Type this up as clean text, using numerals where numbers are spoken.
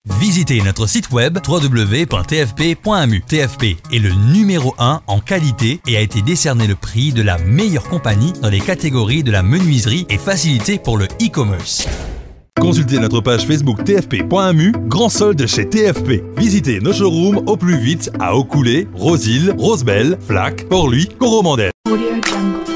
Visitez notre site web www.tfp.mu. TFP est le numéro 1 en qualité et a été décerné le prix de la meilleure compagnie dans les catégories de la menuiserie et facilité pour le e-commerce. Consultez notre page Facebook tfp.mu, grand solde chez TFP. Visitez nos showrooms au plus vite à Aucoulé, Rosil, Rosebel, Flac, Port-Louis, Coromandel. Audio Jungle.